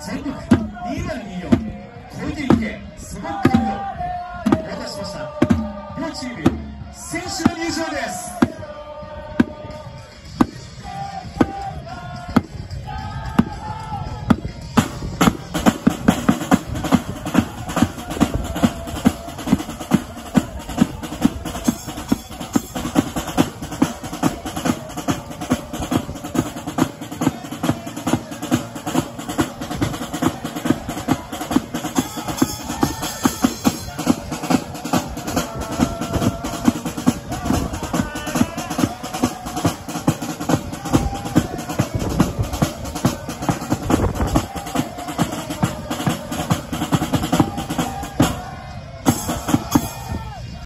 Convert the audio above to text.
全力2024超えていけ、その鍵を渡しました。両チーム選手の入場です。